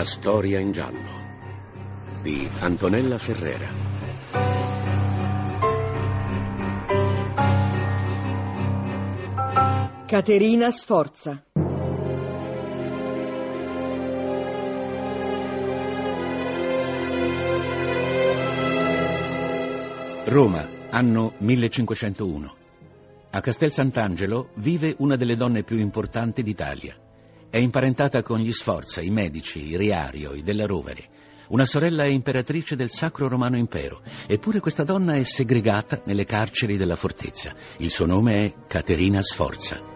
La storia in giallo di Antonella Ferrera. Caterina Sforza. Roma, anno 1501. A Castel Sant'Angelo vive una delle donne più importanti d'Italia. È imparentata con gli Sforza, i Medici, i Riario, i Della Rovere. Una sorella è imperatrice del Sacro Romano Impero. Eppure questa donna è segregata nelle carceri della fortezza. Il suo nome è Caterina Sforza.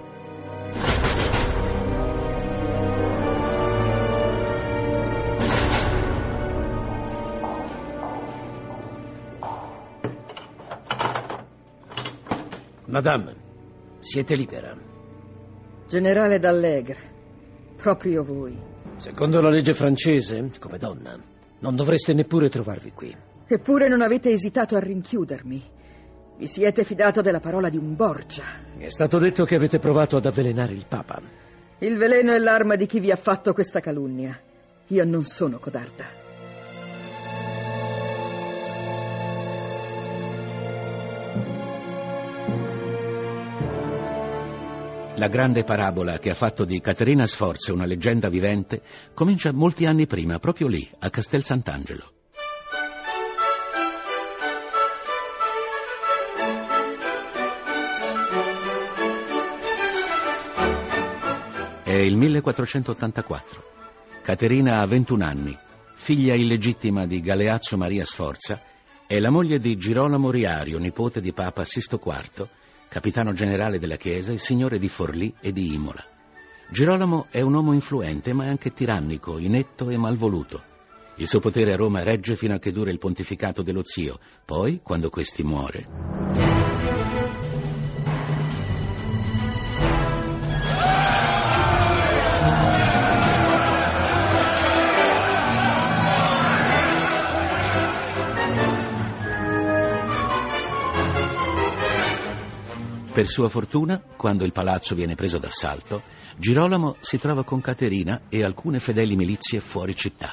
Madame, siete libera. Generale D'Allegre, proprio voi. Secondo la legge francese, come donna, non dovreste neppure trovarvi qui. Eppure non avete esitato a rinchiudermi. Vi siete fidato della parola di un Borgia. Mi è stato detto che avete provato ad avvelenare il Papa. Il veleno è l'arma di chi vi ha fatto questa calunnia. Io non sono codarda. La grande parabola che ha fatto di Caterina Sforza una leggenda vivente comincia molti anni prima, proprio lì, a Castel Sant'Angelo. È il 1484. Caterina ha 21 anni, figlia illegittima di Galeazzo Maria Sforza, è la moglie di Girolamo Riario, nipote di Papa Sisto IV, capitano generale della Chiesa e signore di Forlì e di Imola. Girolamo è un uomo influente, ma anche tirannico, inetto e malvoluto. Il suo potere a Roma regge fino a che dura il pontificato dello zio. Poi, quando questi muore... Per sua fortuna, quando il palazzo viene preso d'assalto, Girolamo si trova con Caterina e alcune fedeli milizie fuori città.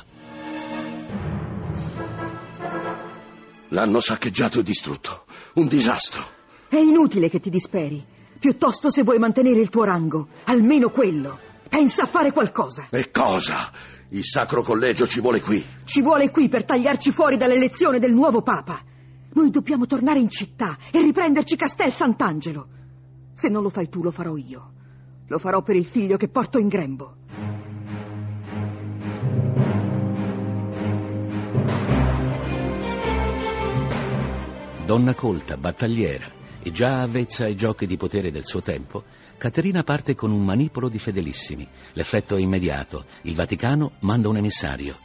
L'hanno saccheggiato e distrutto. Un disastro. È inutile che ti disperi. Piuttosto, se vuoi mantenere il tuo rango, almeno quello, pensa a fare qualcosa. E cosa? Il Sacro Collegio ci vuole qui. Ci vuole qui per tagliarci fuori dall'elezione del nuovo Papa. Noi dobbiamo tornare in città e riprenderci Castel Sant'Angelo. Se non lo fai tu, lo farò io. Lo farò per il figlio che porto in grembo. Donna colta, battagliera e già avvezza ai giochi di potere del suo tempo, Caterina parte con un manipolo di fedelissimi. L'effetto è immediato. Il Vaticano manda un emissario.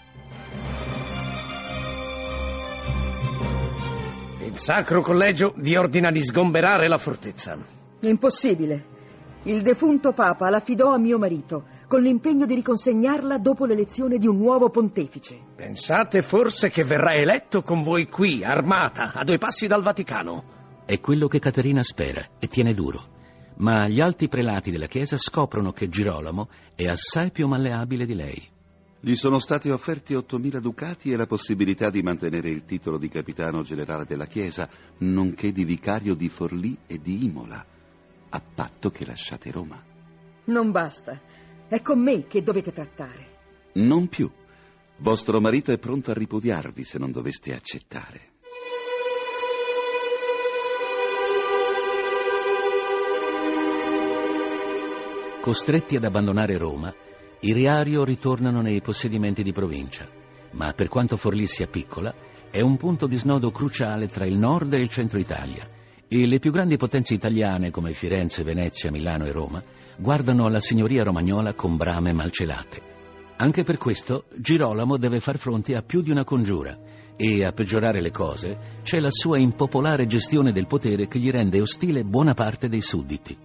Il Sacro Collegio vi ordina di sgomberare la fortezza. Impossibile. Il defunto Papa l'affidò a mio marito, con l'impegno di riconsegnarla dopo l'elezione di un nuovo pontefice. Pensate forse che verrà eletto con voi qui, armata, a 2 passi dal Vaticano? È quello che Caterina spera e tiene duro. Ma gli alti prelati della Chiesa scoprono che Girolamo è assai più malleabile di lei. Gli sono stati offerti 8.000 ducati e la possibilità di mantenere il titolo di capitano generale della Chiesa, nonché di vicario di Forlì e di Imola, a patto che lasciate Roma. Non basta. È con me che dovete trattare. Non più. Vostro marito è pronto a ripudiarvi se non doveste accettare. Costretti ad abbandonare Roma, i Riario ritornano nei possedimenti di provincia, ma per quanto Forlì sia piccola, è un punto di snodo cruciale tra il nord e il centro Italia, e le più grandi potenze italiane come Firenze, Venezia, Milano e Roma guardano alla signoria romagnola con brame malcelate. Anche per questo Girolamo deve far fronte a più di una congiura e, a peggiorare le cose, c'è la sua impopolare gestione del potere che gli rende ostile buona parte dei sudditi.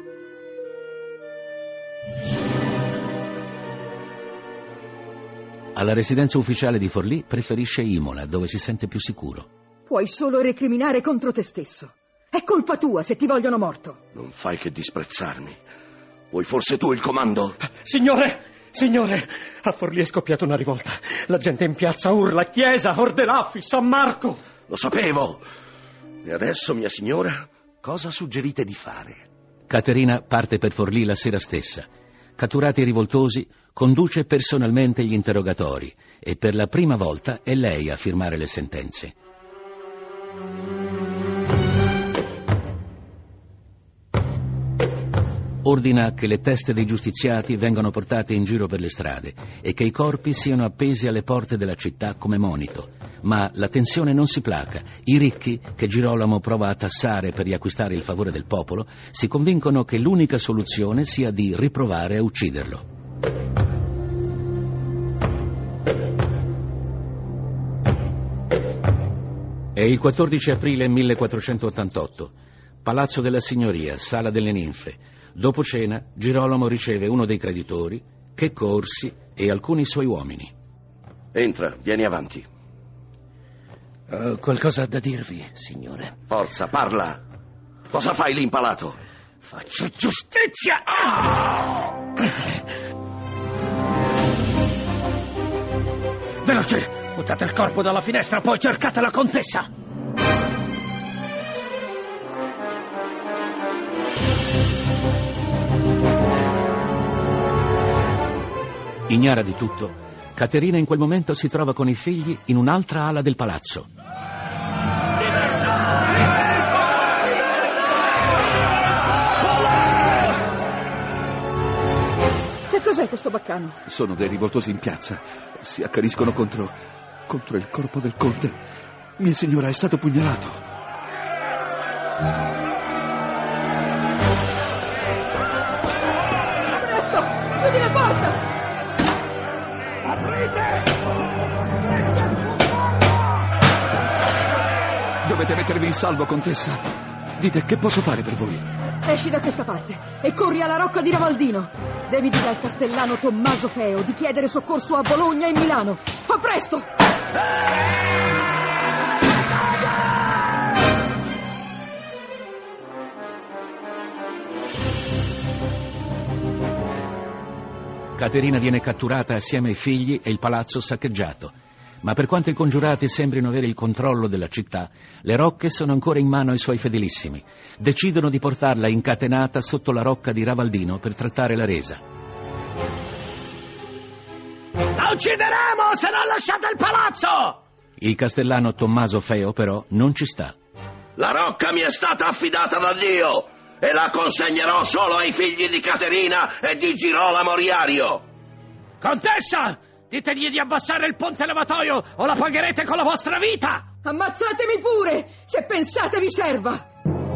Alla residenza ufficiale di Forlì preferisce Imola, dove si sente più sicuro. Puoi solo recriminare contro te stesso. È colpa tua se ti vogliono morto. Non fai che disprezzarmi. Vuoi forse tu il comando? Signore, Signore, a Forlì è scoppiata una rivolta. La gente in piazza urla: Chiesa, Ordelaffi, San Marco. Lo sapevo. E adesso, mia signora, cosa suggerite di fare? Caterina parte per Forlì la sera stessa. Catturati i rivoltosi, conduce personalmente gli interrogatori e per la prima volta è lei a firmare le sentenze. Ordina che le teste dei giustiziati vengano portate in giro per le strade e che i corpi siano appesi alle porte della città come monito. Ma la tensione non si placa. I ricchi, che Girolamo prova a tassare per riacquistare il favore del popolo, si convincono che l'unica soluzione sia di riprovare a ucciderlo. È il 14 aprile 1488. Palazzo della Signoria, Sala delle Ninfe. Dopo cena, Girolamo riceve uno dei creditori, Checco Orsi e alcuni suoi uomini. Entra, vieni avanti. Ho qualcosa da dirvi, signore. Forza, parla. Cosa fai lì impalato? Faccio giustizia! Veloce! Buttate il corpo dalla finestra, poi cercate la contessa! Ignara di tutto, Caterina in quel momento si trova con i figli in un'altra ala del palazzo. Che cos'è questo baccano? Sono dei rivoltosi in piazza. Si accaniscono contro il corpo del conte. Mia signora è stato pugnalato. Presto! Chiudi la porta! Dovete mettervi in salvo, contessa. Dite, che posso fare per voi? Esci da questa parte e corri alla Rocca di Ravaldino. Devi dire al castellano Tommaso Feo di chiedere soccorso a Bologna e Milano. Fa presto! Caterina viene catturata assieme ai figli e il palazzo saccheggiato. Ma per quanto i congiurati sembrino avere il controllo della città, le rocche sono ancora in mano ai suoi fedelissimi. Decidono di portarla incatenata sotto la rocca di Ravaldino per trattare la resa. La uccideremo se non lasciate il palazzo! Il castellano Tommaso Feo però non ci sta. La rocca mi è stata affidata da Dio e la consegnerò solo ai figli di Caterina e di Girolamo Riario. Contessa! Ditegli di abbassare il ponte levatoio o la pagherete con la vostra vita! Ammazzatemi pure, se pensate vi serva!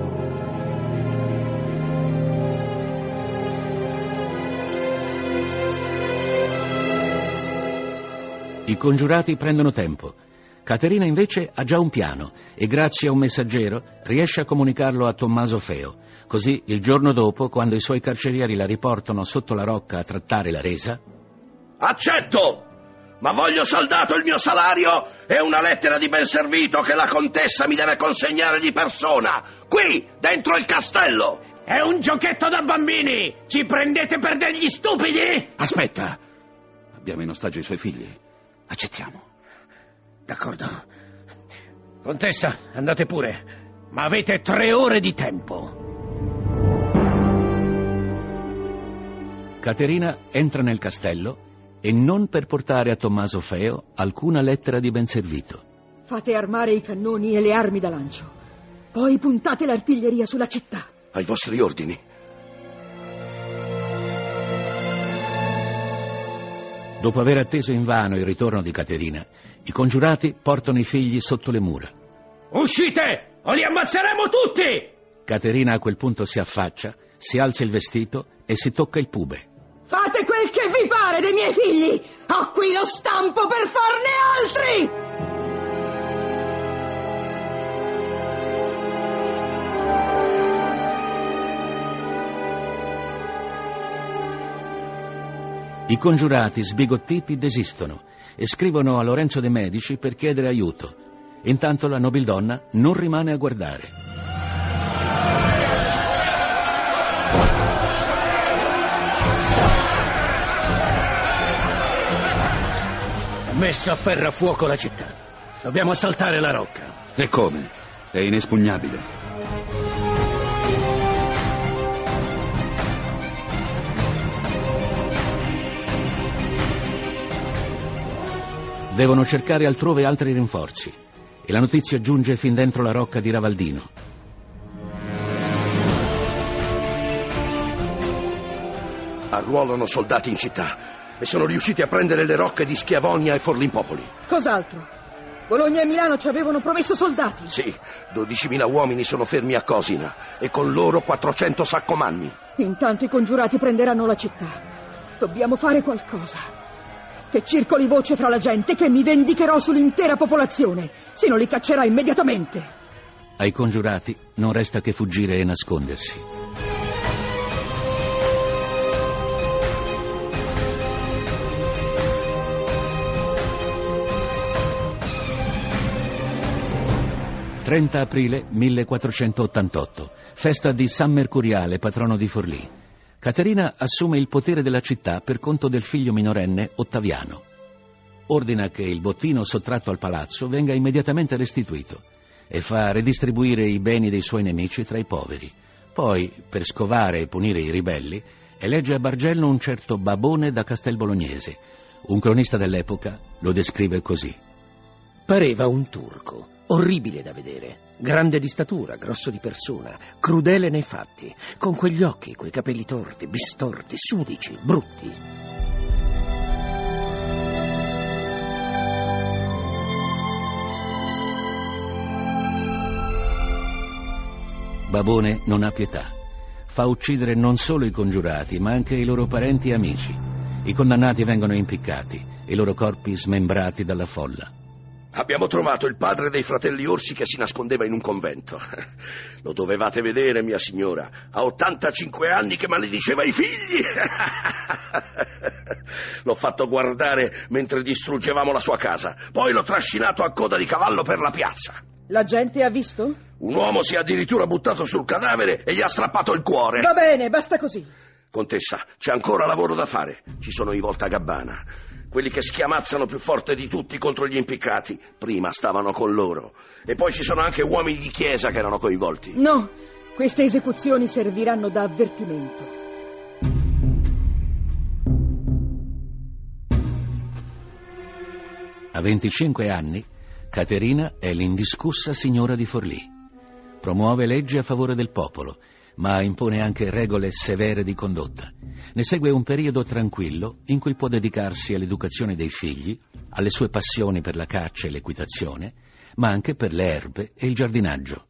I congiurati prendono tempo. Caterina invece ha già un piano e grazie a un messaggero riesce a comunicarlo a Tommaso Feo. Così il giorno dopo, quando i suoi carcerieri la riportano sotto la rocca a trattare la resa... Accetto! Ma voglio saldato il mio salario e una lettera di ben servito che la contessa mi deve consegnare di persona, qui, dentro il castello. È un giochetto da bambini! Ci prendete per degli stupidi? Aspetta! Abbiamo in ostaggio i suoi figli. Accettiamo. D'accordo. Contessa, andate pure, ma avete 3 ore di tempo. Caterina entra nel castello e non per portare a Tommaso Feo alcuna lettera di ben servito. Fate armare i cannoni e le armi da lancio. Poi puntate l'artiglieria sulla città. Ai vostri ordini. Dopo aver atteso invano il ritorno di Caterina, i congiurati portano i figli sotto le mura. Uscite o li ammazzeremo tutti! Caterina a quel punto si affaccia, si alza il vestito e si tocca il pube. Fate quel che vi pare dei miei figli! Ho qui lo stampo per farne altri! I congiurati, sbigottiti, desistono e scrivono a Lorenzo de' Medici per chiedere aiuto. Intanto la nobildonna non rimane a guardare. messo a ferro a fuoco la città. Dobbiamo assaltare la rocca. E come? È inespugnabile. Devono cercare altrove altri rinforzi e la notizia giunge fin dentro la rocca di Ravaldino. Arruolano soldati in città e sono riusciti a prendere le rocche di Schiavonia e Forlimpopoli. Cos'altro? Bologna e Milano ci avevano promesso soldati. Sì, 12.000 uomini sono fermi a Cosina e con loro 400 saccomanni. Intanto i congiurati prenderanno la città. Dobbiamo fare qualcosa. Che circoli voce fra la gente che mi vendicherò sull'intera popolazione, se non li caccerà immediatamente. Ai congiurati non resta che fuggire e nascondersi. «30 aprile 1488, festa di San Mercuriale, patrono di Forlì. Caterina assume il potere della città per conto del figlio minorenne Ottaviano. Ordina che il bottino sottratto al palazzo venga immediatamente restituito e fa redistribuire i beni dei suoi nemici tra i poveri. Poi, per scovare e punire i ribelli, elegge a Bargello un certo Babone da Castel Bolognese. Un cronista dell'epoca lo descrive così. Pareva un turco, orribile da vedere, grande di statura, grosso di persona, crudele nei fatti, con quegli occhi, quei capelli torti, bistorti, sudici, brutti. Babone non ha pietà. Fa uccidere non solo i congiurati, ma anche i loro parenti e amici. I condannati vengono impiccati e i loro corpi smembrati dalla folla. Abbiamo trovato il padre dei fratelli Orsi che si nascondeva in un convento. Lo dovevate vedere, mia signora. Ha 85 anni che malediceva i figli. L'ho fatto guardare mentre distruggevamo la sua casa. Poi l'ho trascinato a coda di cavallo per la piazza. La gente ha visto? Un uomo si è addirittura buttato sul cadavere e gli ha strappato il cuore. Va bene, basta così. Contessa, c'è ancora lavoro da fare. Ci sono i Voltagabbana, quelli che schiamazzano più forte di tutti contro gli impiccati. Prima stavano con loro. E poi ci sono anche uomini di chiesa che erano coinvolti. No, queste esecuzioni serviranno da avvertimento. A 25 anni, Caterina è l'indiscussa signora di Forlì. Promuove leggi a favore del popolo, ma impone anche regole severe di condotta. Ne segue un periodo tranquillo in cui può dedicarsi all'educazione dei figli, alle sue passioni per la caccia e l'equitazione, ma anche per le erbe e il giardinaggio.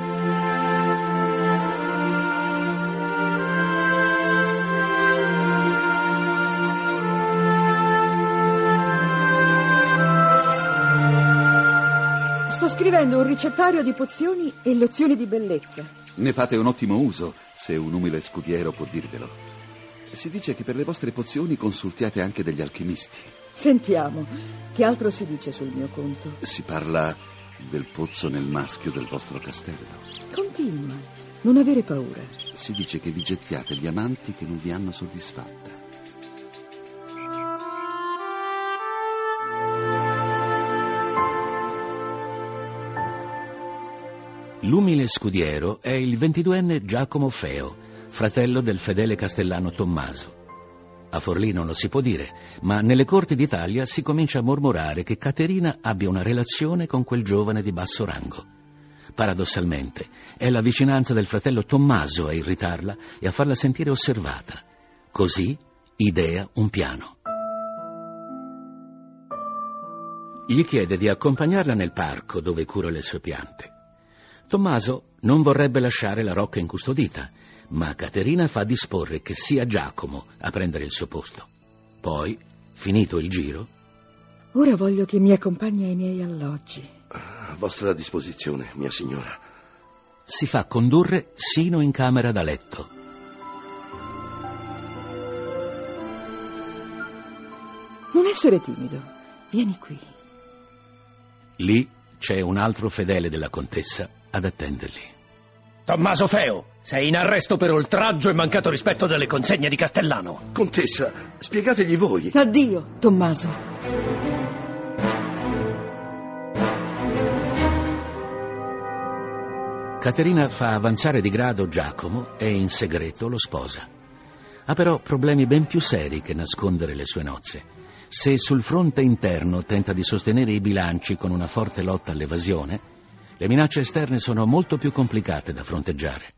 Sto scrivendo un ricettario di pozioni e lozioni di bellezza. Ne fate un ottimo uso, se un umile scudiero può dirvelo. Si dice che per le vostre pozioni consultiate anche degli alchimisti. Sentiamo, che altro si dice sul mio conto? Si parla del pozzo nel maschio del vostro castello. Continua, non avere paura. Si dice che vi gettiate gli amanti che non vi hanno soddisfatta. L'umile scudiero è il 22enne Giacomo Feo, fratello del fedele castellano Tommaso. A Forlì non lo si può dire, ma nelle corti d'Italia si comincia a mormorare che Caterina abbia una relazione con quel giovane di basso rango. Paradossalmente, è la vicinanza del fratello Tommaso a irritarla e a farla sentire osservata. Così idea un piano. Gli chiede di accompagnarla nel parco dove cura le sue piante. Tommaso non vorrebbe lasciare la rocca incustodita, ma Caterina fa disporre che sia Giacomo a prendere il suo posto. Poi, finito il giro... Ora voglio che mi accompagni ai miei alloggi. A vostra disposizione, mia signora. Si fa condurre sino in camera da letto. Non essere timido, vieni qui. Lì c'è un altro fedele della contessa ad attenderli. Tommaso Feo, sei in arresto per oltraggio e mancato rispetto delle consegne di Castellano. Contessa, spiegategli voi. Addio, Tommaso. Caterina fa avanzare di grado Giacomo e in segreto lo sposa. Ha però problemi ben più seri che nascondere le sue nozze. Se sul fronte interno tenta di sostenere i bilanci con una forte lotta all'evasione, le minacce esterne sono molto più complicate da fronteggiare.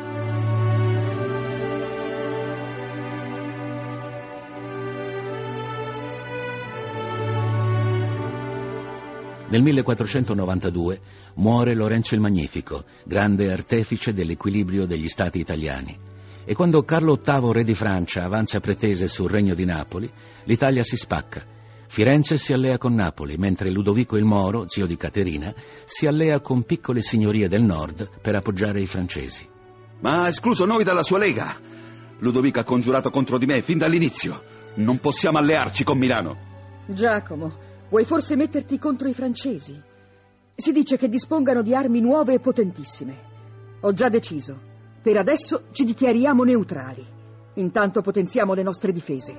Nel 1492 muore Lorenzo il Magnifico, grande artefice dell'equilibrio degli stati italiani. E quando Carlo VIII, re di Francia, avanza pretese sul regno di Napoli, l'Italia si spacca. Firenze si allea con Napoli, mentre Ludovico il Moro, zio di Caterina, si allea con piccole signorie del nord per appoggiare i francesi. Ma ha escluso noi dalla sua lega. Ludovico ha congiurato contro di me fin dall'inizio. Non possiamo allearci con Milano. Giacomo, vuoi forse metterti contro i francesi? Si dice che dispongano di armi nuove e potentissime. Ho già deciso. Per adesso ci dichiariamo neutrali. Intanto potenziamo le nostre difese.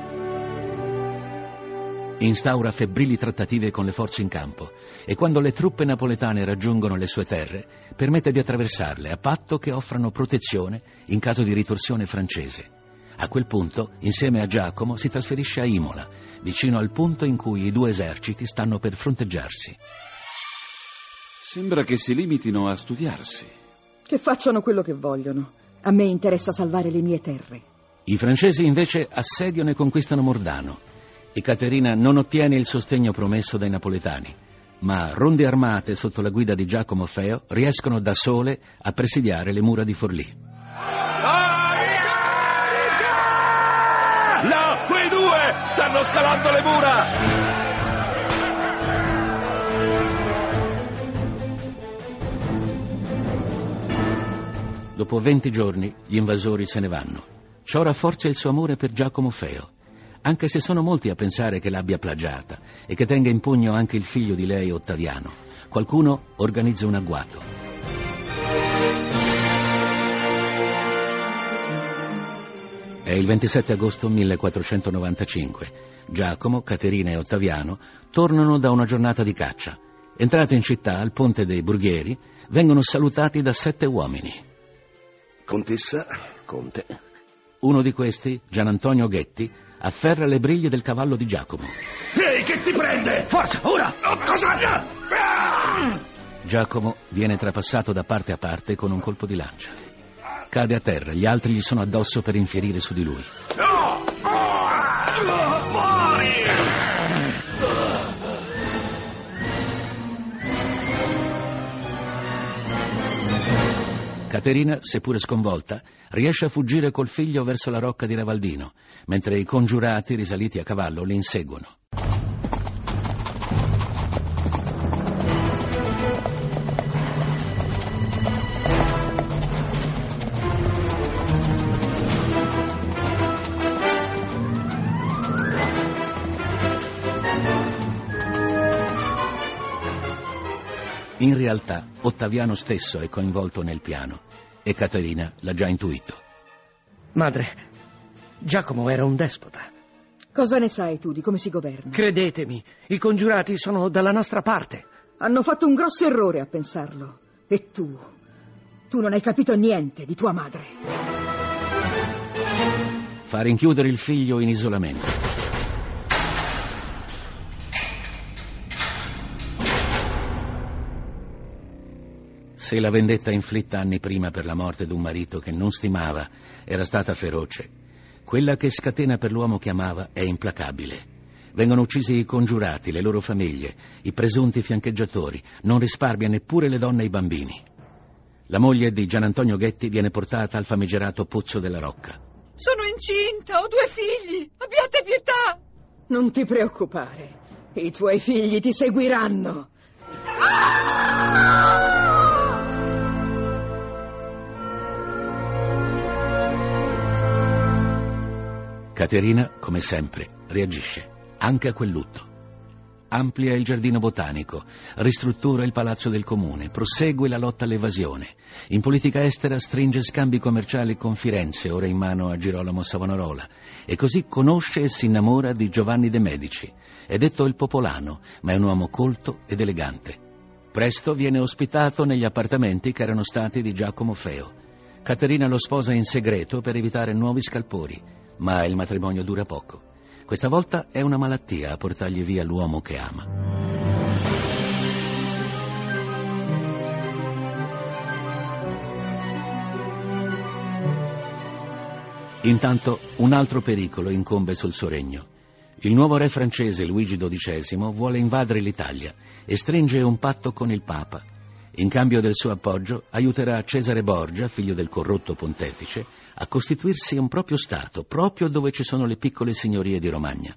Instaura febbrili trattative con le forze in campo e quando le truppe napoletane raggiungono le sue terre, permette di attraversarle a patto che offrano protezione in caso di ritorsione francese. A quel punto, insieme a Giacomo, si trasferisce a Imola, vicino al punto in cui i due eserciti stanno per fronteggiarsi. Sembra che si limitino a studiarsi. Che facciano quello che vogliono. A me interessa salvare le mie terre. I francesi invece assediano e conquistano Mordano e Caterina non ottiene il sostegno promesso dai napoletani, ma ronde armate sotto la guida di Giacomo Feo riescono da sole a presidiare le mura di Forlì. Là, quei due stanno scalando le mura! Dopo 20 giorni gli invasori se ne vanno. Ciò rafforza il suo amore per Giacomo Feo, anche se sono molti a pensare che l'abbia plagiata e che tenga in pugno anche il figlio di lei, Ottaviano. Qualcuno organizza un agguato. È il 27 agosto 1495. Giacomo, Caterina e Ottaviano tornano da una giornata di caccia. Entrati in città, al Ponte dei Brughieri, vengono salutati da 7 uomini. Contessa? Conte. Uno di questi, Gianantonio Ghetti, afferra le briglie del cavallo di Giacomo. Ehi, che ti prende? Forza, ora! Oh, cosa? Giacomo viene trapassato da parte a parte con un colpo di lancia. Cade a terra, gli altri gli sono addosso per infierire su di lui. Muori! Caterina, seppure sconvolta, riesce a fuggire col figlio verso la rocca di Ravaldino, mentre i congiurati, risaliti a cavallo, li inseguono. In realtà, Ottaviano stesso è coinvolto nel piano e Caterina l'ha già intuito. Madre, Giacomo era un despota. Cosa ne sai tu di come si governa? Credetemi, i congiurati sono dalla nostra parte. Hanno fatto un grosso errore a pensarlo. E tu non hai capito niente di tua madre. Fa rinchiudere il figlio in isolamento. Se la vendetta inflitta anni prima per la morte d'un marito che non stimava era stata feroce, quella che scatena per l'uomo che amava è implacabile. Vengono uccisi i congiurati, le loro famiglie, i presunti fiancheggiatori, non risparmia neppure le donne e i bambini. La moglie di Gianantonio Ghetti viene portata al famigerato Pozzo della Rocca. Sono incinta, ho 2 figli, abbiate pietà! Non ti preoccupare, i tuoi figli ti seguiranno. Caterina, come sempre, reagisce, anche a quel lutto. Amplia il giardino botanico, ristruttura il palazzo del comune, prosegue la lotta all'evasione. In politica estera stringe scambi commerciali con Firenze, ora in mano a Girolamo Savonarola, e così conosce e si innamora di Giovanni de' Medici. È detto il popolano, ma è un uomo colto ed elegante. Presto viene ospitato negli appartamenti che erano stati di Giacomo Feo. Caterina lo sposa in segreto per evitare nuovi scalpori, ma il matrimonio dura poco. Questa volta è una malattia a portargli via l'uomo che ama. Intanto un altro pericolo incombe sul suo regno. Il nuovo re francese Luigi XII vuole invadere l'Italia e stringe un patto con il Papa. In cambio del suo appoggio aiuterà Cesare Borgia, figlio del corrotto pontefice, a costituirsi un proprio stato, proprio dove ci sono le piccole signorie di Romagna.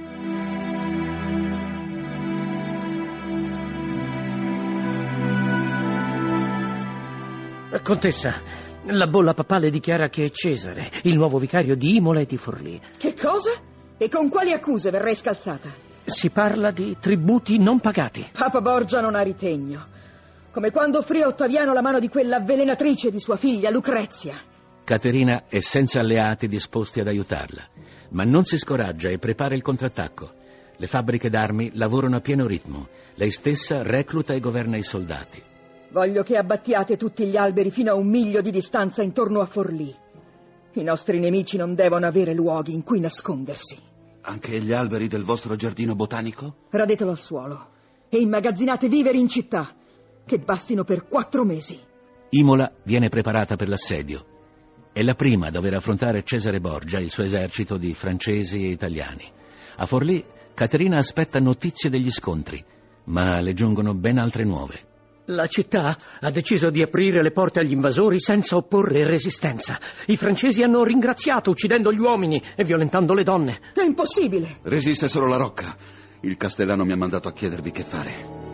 Contessa, la bolla papale dichiara che è Cesare, il nuovo vicario di Imola e di Forlì. Che cosa? E con quali accuse verrei scalzata? Si parla di tributi non pagati. Papa Borgia non ha ritegno. Come quando offrì a Ottaviano la mano di quella avvelenatrice di sua figlia, Lucrezia. Caterina è senza alleati disposti ad aiutarla, ma non si scoraggia e prepara il contrattacco. Le fabbriche d'armi lavorano a pieno ritmo. Lei stessa recluta e governa i soldati. Voglio che abbattiate tutti gli alberi fino a 1 miglio di distanza intorno a Forlì. I nostri nemici non devono avere luoghi in cui nascondersi. Anche gli alberi del vostro giardino botanico? Radetelo al suolo e immagazzinate viveri in città, che bastino per 4 mesi. Imola viene preparata per l'assedio. È la prima a dover affrontare Cesare Borgia e il suo esercito di francesi e italiani. A Forlì, Caterina aspetta notizie degli scontri, ma le giungono ben altre nuove. La città ha deciso di aprire le porte agli invasori senza opporre resistenza. I francesi hanno ringraziato uccidendo gli uomini e violentando le donne. È impossibile! Resiste solo la rocca. Il castellano mi ha mandato a chiedervi che fare.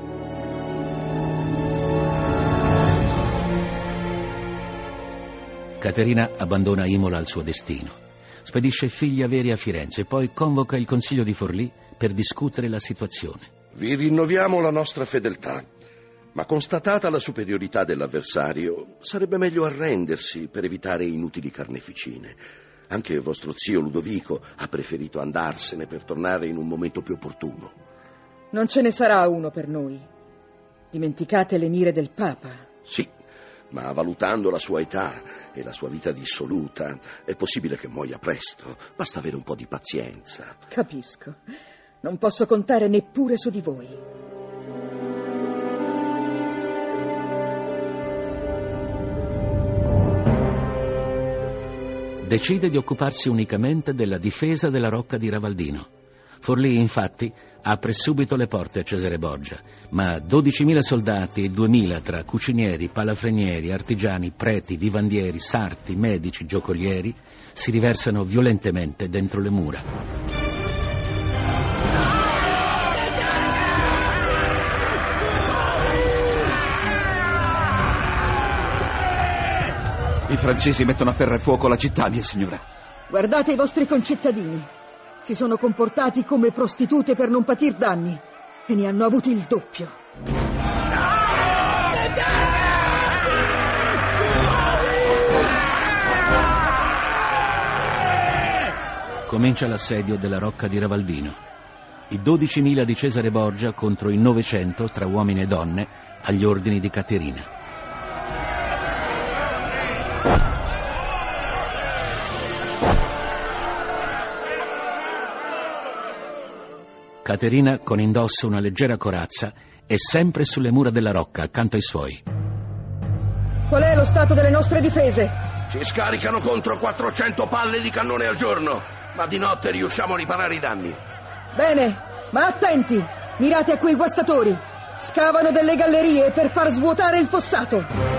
Caterina abbandona Imola al suo destino. Spedisce figli averi a Firenze e poi convoca il Consiglio di Forlì per discutere la situazione. Vi rinnoviamo la nostra fedeltà. Ma constatata la superiorità dell'avversario, sarebbe meglio arrendersi per evitare inutili carneficine. Anche vostro zio Ludovico ha preferito andarsene per tornare in un momento più opportuno. Non ce ne sarà uno per noi. Dimenticate le mire del Papa. Sì, ma valutando la sua età e la sua vita dissoluta, è possibile che muoia presto. Basta avere un po' di pazienza. Capisco. Non posso contare neppure su di voi. Decide di occuparsi unicamente della difesa della rocca di Ravaldino. Forlì, infatti, apre subito le porte a Cesare Borgia, ma 12.000 soldati e 2.000 tra cucinieri, palafrenieri, artigiani, preti, vivandieri, sarti, medici, giocolieri si riversano violentemente dentro le mura. I francesi mettono a ferro e fuoco la città, mia signora. Guardate i vostri concittadini. Si sono comportati come prostitute per non patir danni e ne hanno avuti il doppio. Comincia l'assedio della rocca di Ravaldino. I 12.000 di Cesare Borgia contro i 900 tra uomini e donne agli ordini di Caterina. Caterina, con indosso una leggera corazza, è sempre sulle mura della rocca, accanto ai suoi. Qual è lo stato delle nostre difese? Ci scaricano contro 400 palle di cannone al giorno, ma di notte riusciamo a riparare i danni. Bene, ma attenti! Mirate a quei guastatori! Scavano delle gallerie per far svuotare il fossato!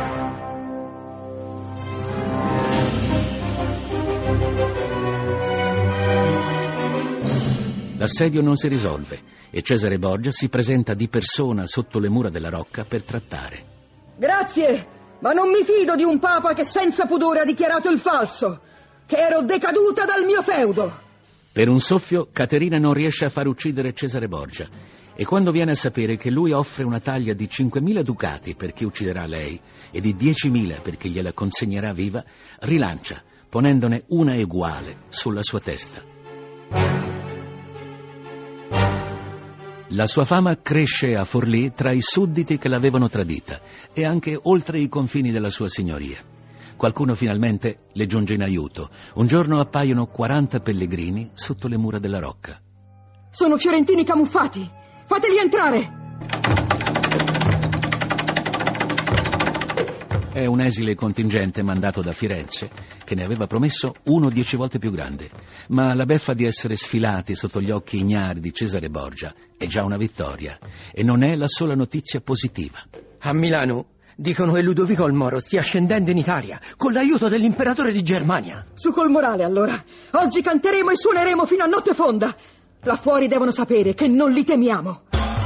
L'assedio non si risolve e Cesare Borgia si presenta di persona sotto le mura della rocca per trattare. Grazie, ma non mi fido di un papa che senza pudore ha dichiarato il falso, che ero decaduta dal mio feudo. Per un soffio Caterina non riesce a far uccidere Cesare Borgia e quando viene a sapere che lui offre una taglia di 5.000 ducati per chi ucciderà lei e di 10.000 per chi gliela consegnerà viva, rilancia, ponendone una uguale sulla sua testa. La sua fama cresce a Forlì tra i sudditi che l'avevano tradita e anche oltre i confini della sua signoria. Qualcuno finalmente le giunge in aiuto. Un giorno appaiono 40 pellegrini sotto le mura della rocca. Sono fiorentini camuffati! Fateli entrare! È un esile contingente mandato da Firenze, che ne aveva promesso uno 10 volte più grande. Ma la beffa di essere sfilati sotto gli occhi ignari di Cesare Borgia è già una vittoria, e non è la sola notizia positiva. A Milano dicono che Ludovico il Moro stia scendendo in Italia con l'aiuto dell'imperatore di Germania. Su col morale, allora. Oggi canteremo e suoneremo fino a notte fonda. Là fuori devono sapere che non li temiamo.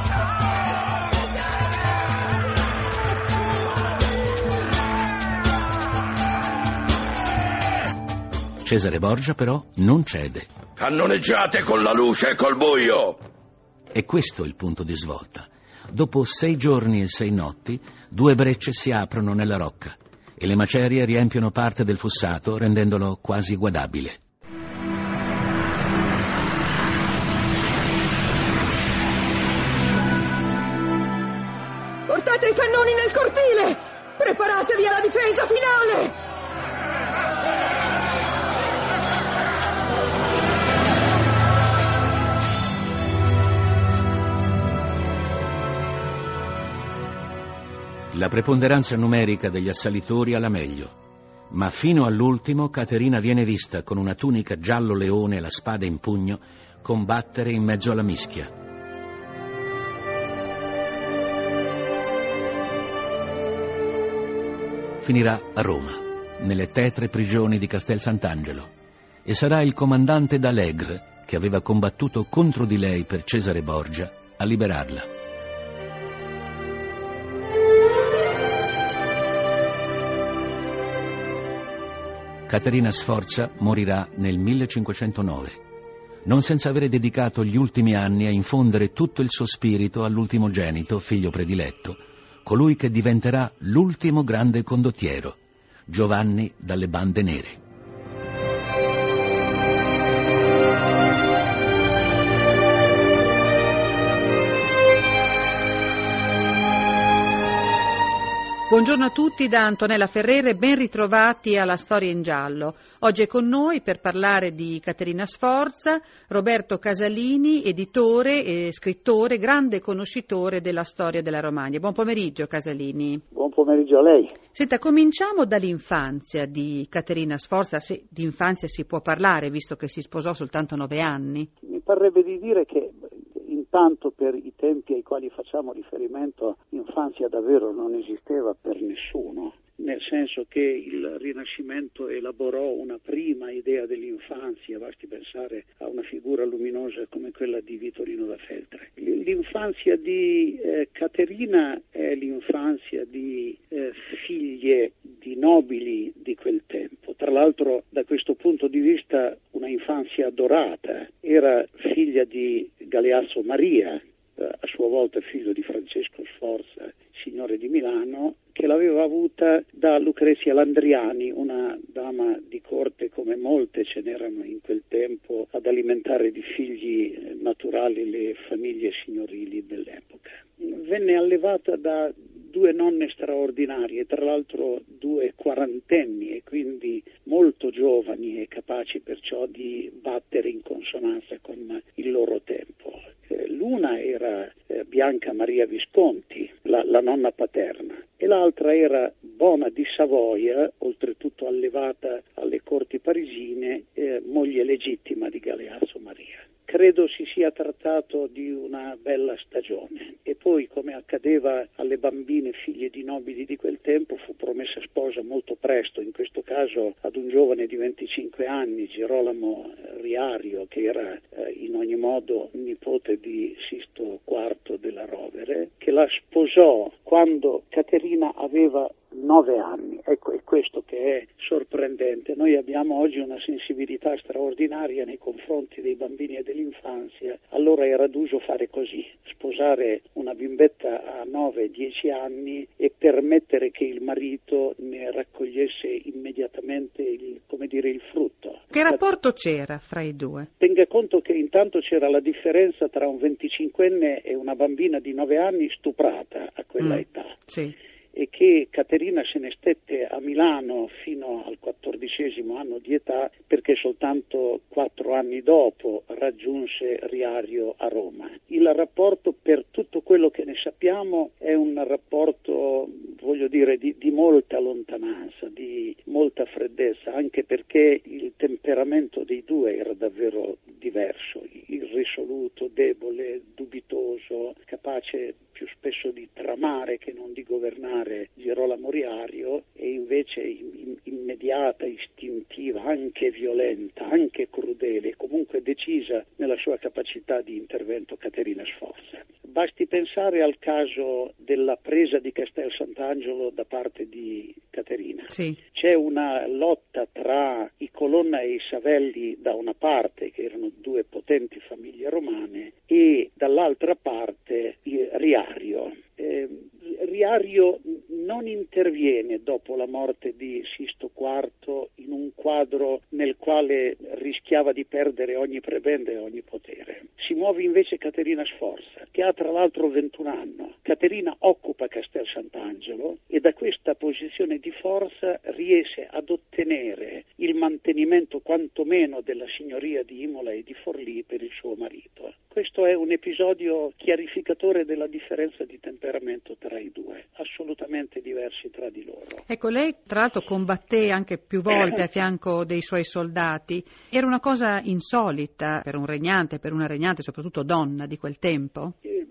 Cesare Borgia però non cede. Cannoneggiate con la luce e col buio! È questo il punto di svolta. Dopo 6 giorni e 6 notti, 2 brecce si aprono nella rocca e le macerie riempiono parte del fossato, rendendolo quasi guardabile. Portate i cannoni nel cortile! Preparatevi alla difesa finale! La preponderanza numerica degli assalitori alla meglio, ma fino all'ultimo Caterina viene vista con una tunica giallo leone e la spada in pugno combattere in mezzo alla mischia. Finirà a Roma, nelle tetre prigioni di Castel Sant'Angelo, e sarà il comandante d'Alegre, che aveva combattuto contro di lei per Cesare Borgia, a liberarla. Caterina Sforza morirà nel 1509, non senza avere dedicato gli ultimi anni a infondere tutto il suo spirito all'ultimogenito, figlio prediletto, colui che diventerà l'ultimo grande condottiero, Giovanni dalle Bande Nere. Buongiorno a tutti da Antonella Ferrere, ben ritrovati alla Storia in Giallo. Oggi è con noi per parlare di Caterina Sforza Roberto Casalini, editore e scrittore, grande conoscitore della storia della Romagna. Buon pomeriggio Casalini. Buon pomeriggio a lei. Senta, cominciamo dall'infanzia di Caterina Sforza, se di infanzia si può parlare, visto che si sposò soltanto 9 anni. Mi parrebbe di dire che intanto per i tempi ai quali facciamo riferimento l'infanzia davvero non esisteva per nessuno, nel senso che il Rinascimento elaborò una prima idea dell'infanzia, basti pensare a una figura luminosa come quella di Vittorino da Feltre. L'infanzia di Caterina è l'infanzia di figlie di nobili di quel tempo, tra l'altro da questo punto di vista una infanzia dorata, era figlia di Galeazzo Maria, a sua volta figlio di Francesco Sforza, signore di Milano, che l'aveva avuta da Lucrezia Landriani, una dama di corte come molte ce n'erano in quel tempo ad alimentare di figli naturali le famiglie signorili dell'epoca. Venne allevata da 2 nonne straordinarie, tra l'altro 2 quarantenni e quindi molto giovani e capaci perciò di battere in consonanza con il loro tempo. L'una era Bianca Maria Visconti, la nonna paterna, e l'altra era Bona di Savoia, oltretutto allevata alle corti parisine, moglie legittima di Galeazzo Maria. Credo si sia trattato di una bella stagione e poi, come accadeva alle bambine figlie di nobili di quel tempo, fu promessa sposa molto presto, in questo caso ad un giovane di 25 anni, Girolamo Riario, che era in ogni modo nipote di Sisto IV della Rovere, che la sposò quando Caterina aveva 9 anni. Ecco, è questo che è sorprendente. Noi abbiamo oggi una sensibilità straordinaria nei confronti dei bambini e dell'infanzia. Allora era d'uso fare così, sposare una bimbetta a 9-10 anni e permettere che il marito ne raccogliesse immediatamente il frutto. Che rapporto c'era fra i due? Tenga conto che intanto c'era la differenza tra un 25enne e una bambina di 9 anni stuprata a quella età. Sì. E che Caterina se ne stette a Milano fino al 14° anno di età, perché soltanto 4 anni dopo raggiunse Riario a Roma. Il rapporto, per tutto quello che ne sappiamo, è un rapporto, di molta lontananza, di molta freddezza, anche perché il temperamento dei due era davvero diverso, irrisoluto, debole, dubitoso, capace più spesso di tramare che non di governare Girolamo Riario, e invece immediata, istintiva, anche violenta, anche crudele, comunque decisa nella sua capacità di intervento Caterina Sforza. Basti pensare al caso della presa di Castel Sant'Angelo da parte di Caterina. Sì. C'è una lotta tra i Colonna e i Savelli da una parte, che erano due potenti famiglie romane, e dall'altra parte Riario. Riario non interviene dopo la morte di Sisto IV in un quadro nel quale rischiava di perdere ogni prebende e ogni potere. Si muove invece Caterina Sforza, che ha tra l'altro 21 anni. Caterina occupa Castel Sant'Angelo e da questa posizione di forza riesce ad ottenere il mantenimento quantomeno della signoria di Imola e di Forlì per il suo marito. Questo è un episodio chiarificatore della differenza di temperamento tra i due, assolutamente diversi tra di loro. Ecco, lei tra l'altro combatté anche più volte a fianco dei suoi soldati. Era una cosa insolita per un regnante, per una regnante, soprattutto donna di quel tempo?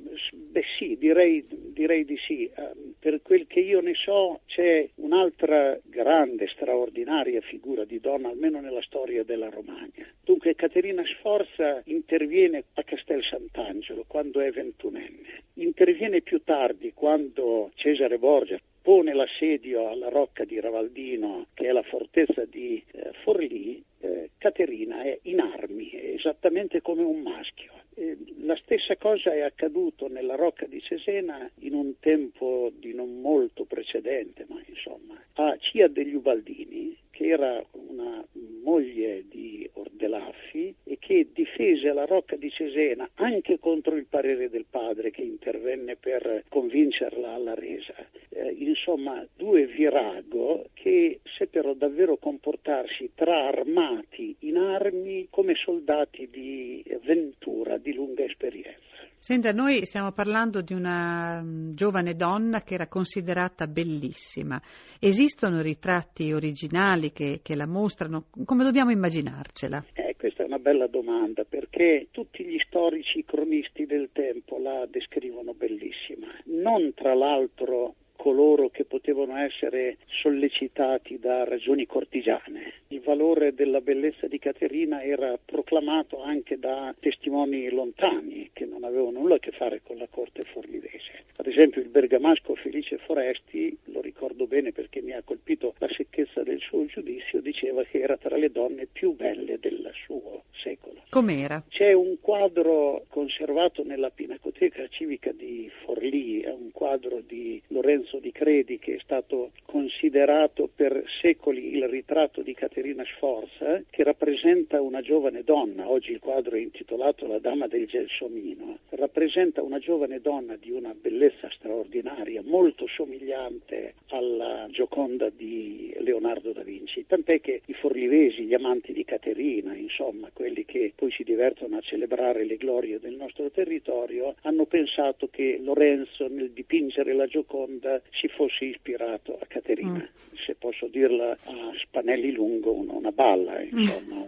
Sì, direi di sì. Per quel che io ne so, c'è un'altra grande, straordinaria figura di donna, almeno nella storia della Romagna. Dunque, Caterina Sforza interviene a Castel Sant'Angelo quando è 21enne. Interviene più tardi, quando Cesare Borgia pone l'assedio alla Rocca di Ravaldino, che è la fortezza di Forlì. Caterina è in armi, esattamente come un maschio. La stessa cosa è accaduto nella Rocca di Cesena in un tempo di non molto precedente, ma insomma, a Cia degli Ubaldini, che era una moglie di Ordelaffi e che difese la Rocca di Cesena anche contro il parere del padre, che intervenne per convincerla alla resa. Insomma, due virago che seppero davvero comportarsi tra armati in armi come soldati di ventura, di lunga esperienza. Senta, noi stiamo parlando di una giovane donna che era considerata bellissima. Esistono ritratti originali che la mostrano? Come dobbiamo immaginarcela? Questa è una bella domanda, perché tutti gli storici cronisti del tempo la descrivono bellissima. Non tra l'altro coloro che potevano essere sollecitati da ragioni cortigiane. Il valore della bellezza di Caterina era proclamato anche da testimoni lontani che non avevano nulla a che fare con la corte forlivese. Ad esempio il bergamasco Felice Foresti, lo ricordo bene perché mi ha colpito la secchezza del suo giudizio, diceva che era tra le donne più belle del suo secolo. Com'era? C'è un quadro conservato nella Pinacoteca Civica di Forlì, è un quadro di Lorenzo Di Credi, che è stato considerato per secoli il ritratto di Caterina Sforza, che rappresenta una giovane donna. Oggi il quadro è intitolato La Dama del Gelsomino. Rappresenta una giovane donna di una bellezza straordinaria, molto somigliante alla Gioconda di Leonardo da Vinci, tant'è che i forlivesi, gli amanti di Caterina, insomma quelli che poi si divertono a celebrare le glorie del nostro territorio, hanno pensato che Lorenzo nel dipingere la Gioconda si fosse ispirato a Caterina, se posso dirla a Spanelli Lungo, una balla, insomma,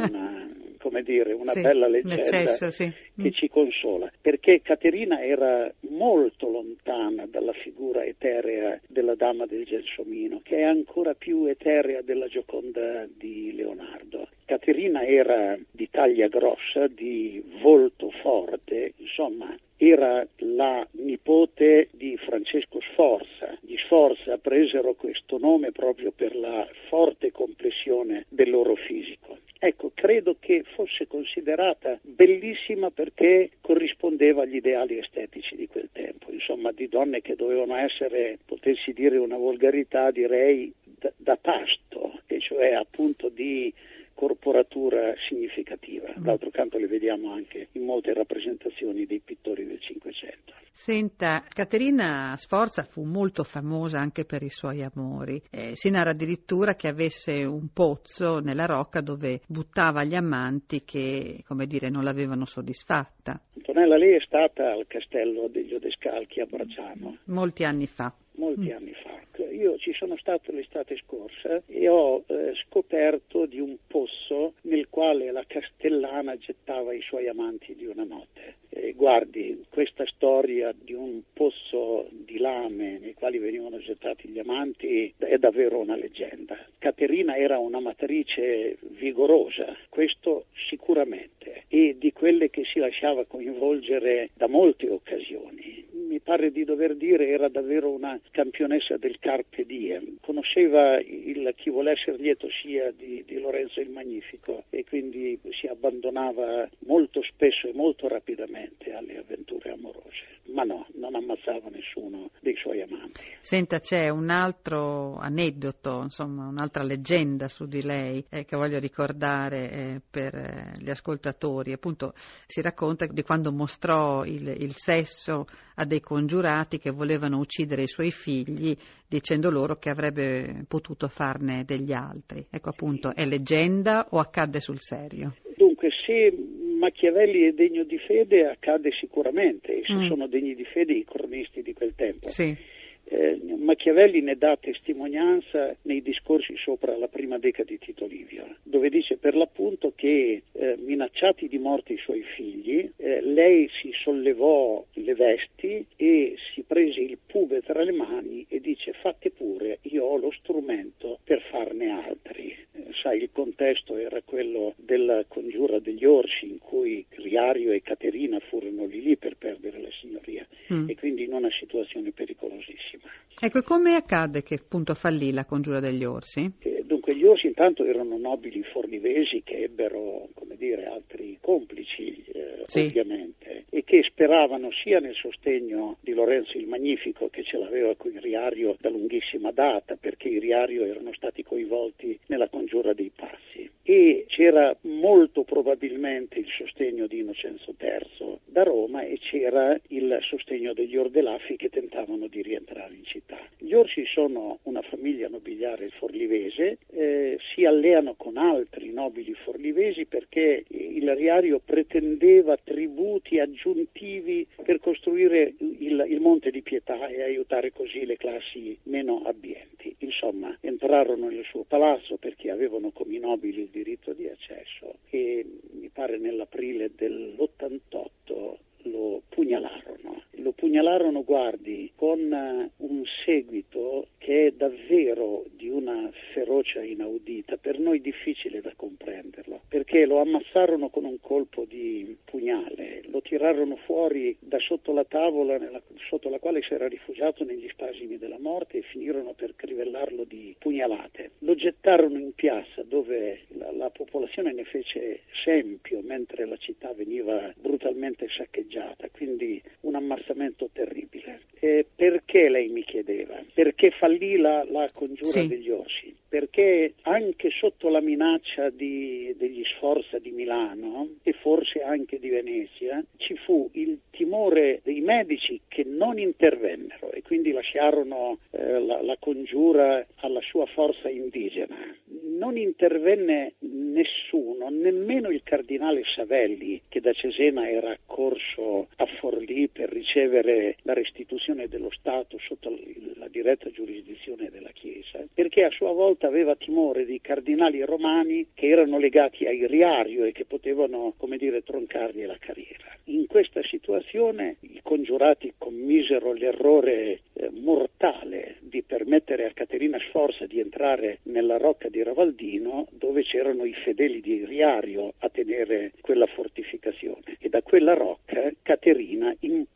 una sì, bella leggenda sì. che ci consola, perché Caterina era molto lontana dalla figura eterea della Dama del Gelsomino, che è ancora più eterea della Gioconda di Leonardo. Caterina era di taglia grossa, di volto forte, insomma, era la nipote di Francesco Sforza. Gli Sforza presero questo nome proprio per la forte complessione del loro fisico. Ecco, credo che fosse considerata bellissima perché corrispondeva agli ideali estetici di quel tempo, insomma di donne che dovevano essere, potessi dire una volgarità, direi da tasto, e cioè appunto di corporatura significativa. D'altro canto le vediamo anche in molte rappresentazioni dei pittori del Cinquecento. Senta, Caterina Sforza fu molto famosa anche per i suoi amori. Si narra addirittura che avesse un pozzo nella rocca dove buttava gli amanti che, come dire, non l'avevano soddisfatta. Antonella, lei è stata al castello degli Odescalchi a Bracciano. Molti anni fa. Molti anni fa. Io ci sono stato l'estate scorsa e ho scoperto di un pozzo nel quale la castellana gettava i suoi amanti di una notte. Guardi, questa storia di un pozzo di lame nei quali venivano gettati gli amanti è davvero una leggenda. Caterina era un'amatrice vigorosa, questo sicuramente, e di quelle che si lasciava coinvolgere da molte occasioni. Mi pare di dover dire era davvero una campionessa del carpe diem, conosceva il chi vuole essere lieto sia di Lorenzo il Magnifico e quindi si abbandonava molto spesso e molto rapidamente alle avventure amorose, ma no, non ammazzava nessuno dei suoi amanti. Senta, c'è un altro aneddoto, insomma un'altra leggenda su di lei che voglio ricordare per gli ascoltatori. Appunto si racconta di quando mostrò il sesso a dei congiurati che volevano uccidere i suoi figli dicendo loro che avrebbe potuto farne degli altri. Ecco, appunto, è leggenda o accadde sul serio? Dunque, se Machiavelli è degno di fede, accade sicuramente, e se sono degni di fede i cronisti di quel tempo. Sì. Machiavelli ne dà testimonianza nei discorsi sopra la prima Deca di Tito Livio, dove dice per l'appunto che minacciati di morte i suoi figli, lei si sollevò le vesti e si prese il pube tra le mani e dice: fate pure, io ho lo strumento per farne altri. Sai, il contesto era quello della congiura degli orsi, in cui Riario e Caterina furono lì per perdere la signoria e quindi in una situazione pericolosissima. Ecco, come accadde che appunto fallì la congiura degli orsi? Dunque, gli orsi intanto erano nobili forlivesi che ebbero, come dire, altri complici, ovviamente, e che speravano sia nel sostegno di Lorenzo il Magnifico, che ce l'aveva con il Riario da lunghissima data, perché i Riario erano stati coinvolti nella congiura dei Passi, e c'era molto probabilmente il sostegno di Innocenzo III da Roma e c'era il sostegno degli Ordelaffi che tentavano di rientrare in città. Gli orsi sono una famiglia nobiliare forlivese, si alleano con altri nobili forlivesi perché il Riario pretendeva tributi aggiuntivi per costruire il Monte di Pietà e aiutare così le classi meno abbienti. Insomma, entrarono nel suo palazzo perché avevano come i nobili il diritto di accesso e mi pare nell'aprile dell'88 lo pugnalarono, guardi, con un seguito che è davvero di una ferocia inaudita, per noi difficile da comprenderlo, perché lo ammazzarono con un colpo di pugnale, lo tirarono fuori da sotto la tavola sotto la quale si era rifugiato negli spasimi della morte e finirono per crivellarlo di pugnalate. Lo gettarono in piazza dove la popolazione ne fece scempio mentre la città veniva brutalmente saccheggiata, quindi un ammassamento terribile. Perché, lei mi chiedeva, perché fallì la congiura degli orsi? Perché anche sotto la minaccia degli Sforza di Milano e forse anche di Venezia ci fu il timore dei medici che non intervennero e quindi lasciarono la congiura alla sua forza indigena. Non intervenne nessuno, nemmeno il cardinale Savelli, che da Cesena era accorso a Forlì per ricevere la restituzione dello Stato sotto la diretta giurisdizione della Chiesa, perché a sua volta aveva timore dei cardinali romani che erano legati ai Riario e che potevano, come dire, troncargli la carriera. In questa situazione i congiurati commisero l'errore mortale di permettere a Caterina Sforza di entrare nella rocca di Ravaldino, dove c'erano i fedeli di Riario a tenere quella fortificazione, e da quella rocca Caterina imparò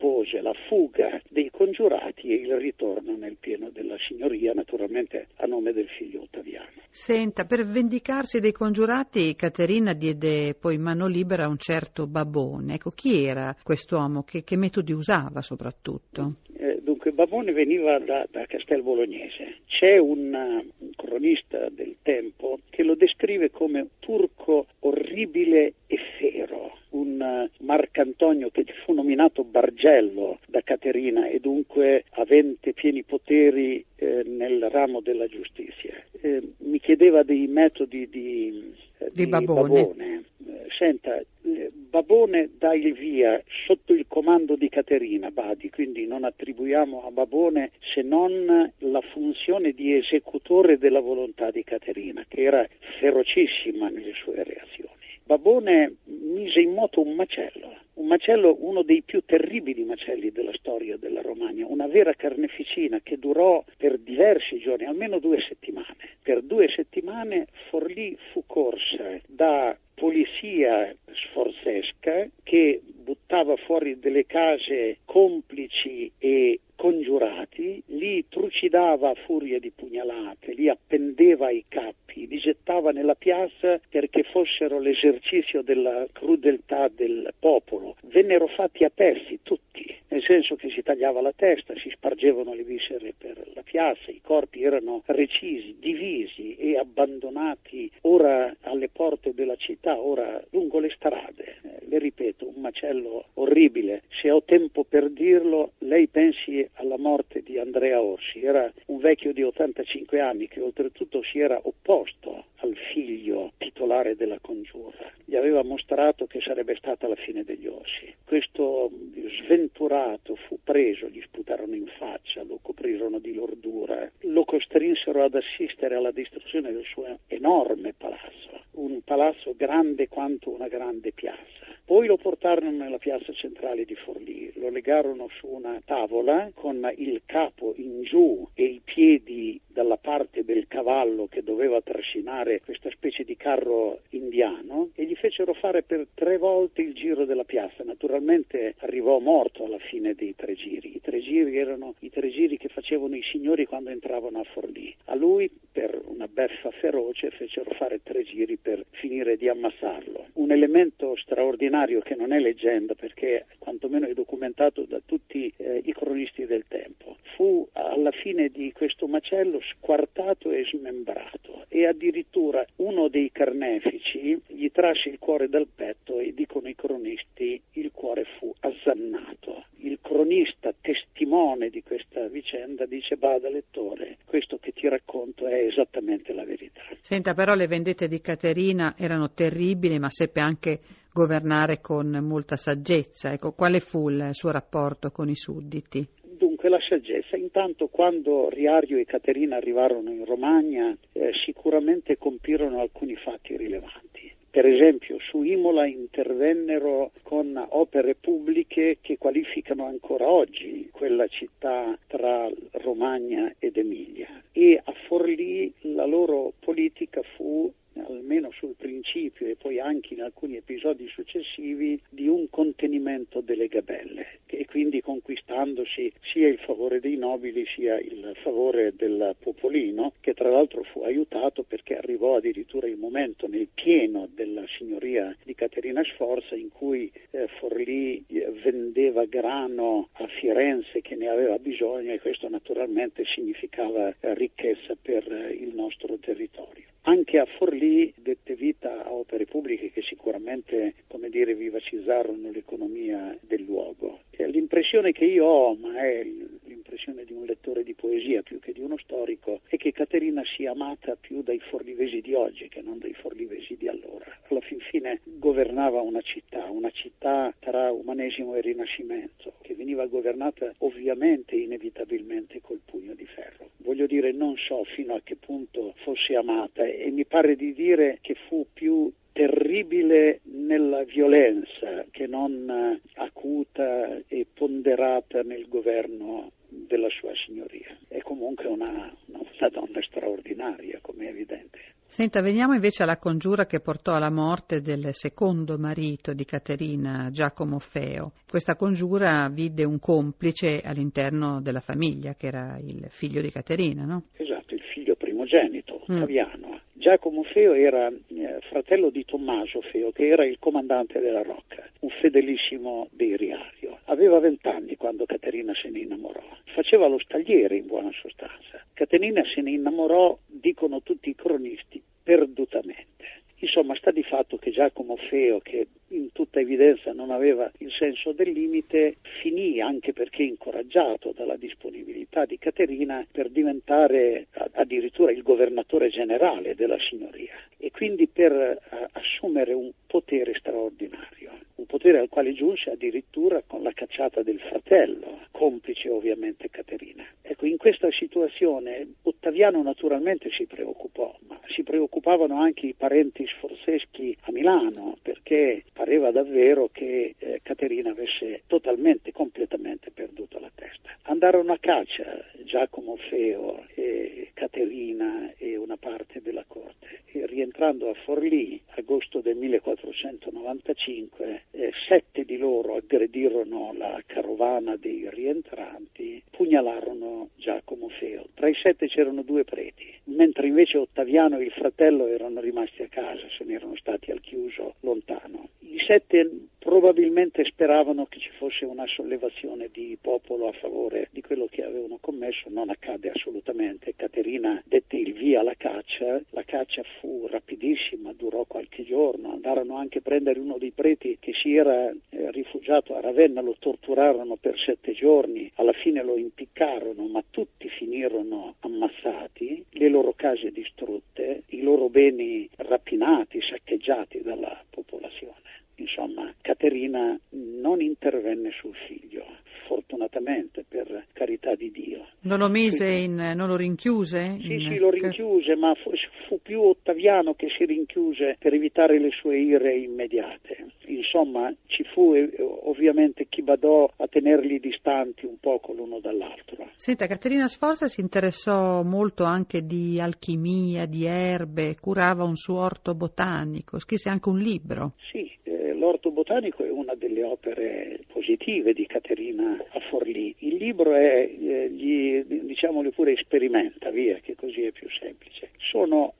Senta, per vendicarsi dei congiurati, Caterina diede poi mano libera a un certo Babone. Ecco, chi era quest'uomo? Che metodi usava soprattutto? Dunque, Babone veniva da Castel Bolognese. C'è un cronista del tempo che lo descrive come turco orribile e fero, un Marcantonio che fu nominato Bargello da Caterina e dunque avente pieni poteri nel ramo della giustizia. Mi chiedeva dei metodi di Babone. Senta, Babone dà il via sotto il comando di Caterina, badi, quindi non attribuiamo a Babone se non la funzione di esecutore della volontà di Caterina, che era ferocissima nelle sue reazioni. Babone mise in moto un macello, uno dei più terribili macelli della storia della Romagna, una vera carneficina che durò per diversi giorni, almeno 2 settimane. Per 2 settimane Forlì fu corsa da polizia sforzesca che buttava fuori delle case complici e congiurati, li trucidava a furia di pugnalate, li appendeva ai cappi, li gettava nella piazza perché fossero l'esercizio della crudeltà del popolo. Vennero fatti a pezzi tutti, nel senso che si tagliava la testa, si spargevano le viscere per la piazza, i corpi erano recisi, divisi e abbandonati ora alle porte della città, ora lungo le strade. Le ripeto, un macello orribile. Se ho tempo per dirlo, lei pensi alla morte di Andrea Orsi. Era un vecchio di 85 anni che oltretutto si era opposto al figlio titolare della congiura. Gli aveva mostrato che sarebbe stata la fine degli Orsi. Questo sventurato fu preso, gli sputarono in faccia, lo coprirono di lordura, lo costrinsero ad assistere alla distruzione del suo enorme palazzo, un palazzo grande quanto una grande piazza. Poi lo portarono nella piazza centrale di Forlì, lo legarono su una tavola con il capo in giù e i piedi dalla parte del cavallo che doveva trascinare questa specie di carro indiano e gli fecero fare per 3 volte il giro della piazza. Naturalmente arrivò morto alla fine dei 3 giri. I 3 giri erano i 3 giri che facevano i signori quando entravano a Forlì. A lui, per una beffa feroce, fecero fare 3 giri per finire di ammassarlo. Un elemento straordinario che non è leggenda perché quantomeno è documentato da tutti i cronisti del tempo. Fu alla fine di questo macello squartato e smembrato e addirittura uno dei carnefici gli trasse il cuore dal petto e dicono i cronisti il cuore fu azzannato. Il cronista testimone di questa vicenda dice: bada lettore, questo che ti racconto è esattamente la verità. Senta, però le vendette di Caterina erano terribili, ma seppe anche governare con molta saggezza. Ecco, quale fu il suo rapporto con i sudditi? Dunque la saggezza, intanto quando Riario e Caterina arrivarono in Romagna sicuramente compirono alcuni fatti rilevanti. Per esempio su Imola intervennero con opere pubbliche che qualificano ancora oggi quella città tra Romagna ed Emilia e a Forlì la loro politica fu, almeno sul principio e poi anche in alcuni episodi successivi, di un contenimento delle gabelle e quindi conquistandosi sia il favore dei nobili sia il favore del popolino, che tra l'altro fu aiutato perché arrivò addirittura il momento nel pieno della signoria di Caterina Sforza in cui Forlì vendeva grano a Firenze che ne aveva bisogno e questo naturalmente significava ricchezza per il nostro territorio. Anche a Forlì dette vita a opere pubbliche che sicuramente, come dire, vivacizzarono l'economia del luogo. L'impressione che io ho, ma è l'impressione di un lettore di poesia più che di uno storico, è che Caterina sia amata più dai forlivesi di oggi che non dai forlivesi di allora. Alla fin fine governava una città tra umanesimo e rinascimento, che veniva governata ovviamente e inevitabilmente col pugno di ferro. Voglio dire, non so fino a che punto fosse amata e mi pare di dire che fu più terribile nella violenza che non acuta e ponderata nel governo della sua signoria. È comunque una donna straordinaria, come è evidente. Senta, veniamo invece alla congiura che portò alla morte del secondo marito di Caterina, Giacomo Feo. Questa congiura vide un complice all'interno della famiglia, che era il figlio di Caterina, no? Esatto, il figlio primogenito, Ottaviano. Giacomo Feo era fratello di Tommaso Feo, che era il comandante della Rocca, un fedelissimo dei Riario. Aveva 20 anni quando Caterina se ne innamorò. Faceva lo stagliere, in buona sostanza. Caterina se ne innamorò, dicono tutti i cronisti, perdutamente. Insomma, sta di fatto che Giacomo Feo, che in tutta evidenza non aveva il senso del limite, finì, anche perché incoraggiato dalla disponibilità di Caterina, per diventare addirittura il governatore generale della signoria e quindi per assumere un potere straordinario, un potere al quale giunse addirittura con la cacciata del fratello, complice ovviamente Caterina. Ecco, in questa situazione Ottaviano naturalmente si preoccupò, ma si preoccupavano anche i parenti sforzeschi a Milano, perché pareva davvero che Caterina avesse totalmente, completamente perduto la testa. Andarono a caccia Giacomo Feo e Caterina e una parte della corte, e rientrando a Forlì, agosto del 1495, 7 di loro aggredirono la carovana dei rientranti, pugnalarono Giacomo Feo. Tra i 7 c'erano 2 preti, mentre invece Ottaviano e il fratello erano rimasti a casa, se ne erano stati al chiuso lontano. I 7 probabilmente speravano che ci fosse una sollevazione di popolo a favore di quello che avevano commesso. Non accadde assolutamente. Caterina dette il via alla caccia. La caccia fu rapidissima, durò qualche giorno. Andarono anche a prendere uno dei preti che si era rifugiato a Ravenna, lo torturarono per 7 giorni, alla fine lo impiccarono, ma tutti finirono ammazzati, le loro case distrutte, i loro beni rapinati, saccheggiati dalla popolazione. Insomma, Caterina non intervenne sul figlio, fortunatamente, per carità di Dio. Non lo mise non lo rinchiuse? Sì, lo rinchiuse, ma fu più Ottaviano che si rinchiuse per evitare le sue ire immediate. Insomma, ci fu ovviamente chi badò a tenerli distanti un poco l'uno dall'altro. Senta, Caterina Sforza si interessò molto anche di alchimia, di erbe, curava un suo orto botanico, scrisse anche un libro. Sì, l'orto botanico è una delle opere positive di Caterina a Forlì. Il libro è, diciamolo pure, sperimenta, via, che così è più semplice. Sono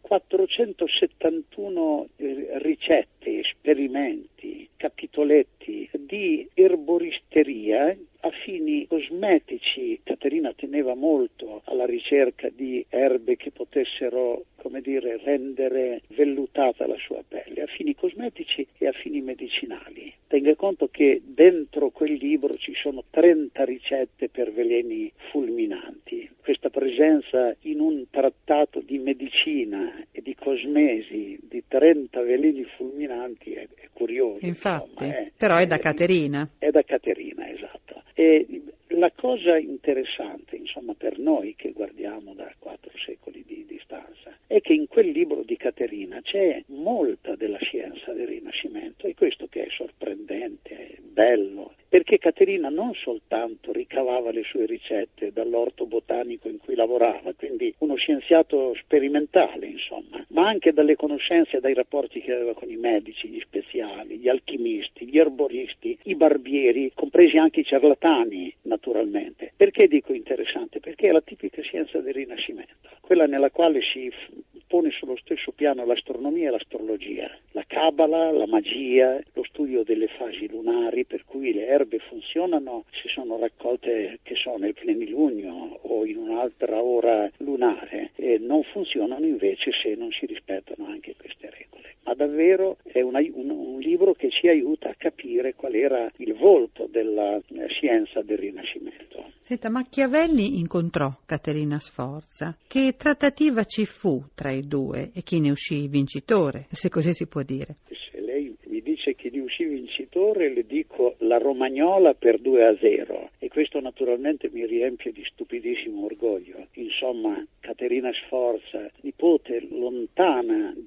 471 ricette, esperimenti, capitoletti di erboristeria a fini cosmetici. Caterina teneva molto alla ricerca di erbe che potessero, come dire, rendere vellutata la sua pelle, a fini cosmetici e a fini medicinali. Tenga conto che dentro quel libro ci sono 30 ricette per veleni fulminanti. Questa presenza in un trattato di medicina e di cosmesi di 30 veleni fulminanti è curioso. Infatti, insomma, però è da Caterina. È da Caterina, esatto. E la cosa interessante, insomma, per noi che guardiamo da 4 secoli di distanza, è che in quel libro di Caterina c'è molta della scienza del Rinascimento, e questo che è sorprendente, bello, perché Caterina non soltanto ricavava le sue ricette dall'orto botanico in cui lavorava, quindi uno scienziato sperimentale, insomma, ma anche dalle conoscenze e dai rapporti che aveva con i medici, gli speziali, gli alchimisti, gli erboristi, i barbieri, compresi anche i ciarlatani, naturalmente. Perché dico interessante? Perché è la tipica scienza del Rinascimento, quella nella quale si pone sullo stesso piano l'astronomia e l'astrologia, la cabala, la magia, lo studio delle fasi lunari, per cui le erbe funzionano se sono raccolte, che so, nel plenilunio o in un'altra ora lunare, e non funzionano invece se non si rispettano anche queste regole. Ma davvero è un libro che ci aiuta a capire qual era il volto della scienza del Rinascimento. Senta, Machiavelli incontrò Caterina Sforza. Che trattativa ci fu tra i due e chi ne uscì vincitore, se così si può dire? Se lei mi dice che ne uscì vincitore, le dico la Romagnola per 2-0, e questo naturalmente mi riempie di stupidissimo orgoglio. Insomma, Caterina Sforza, nipote lontana di un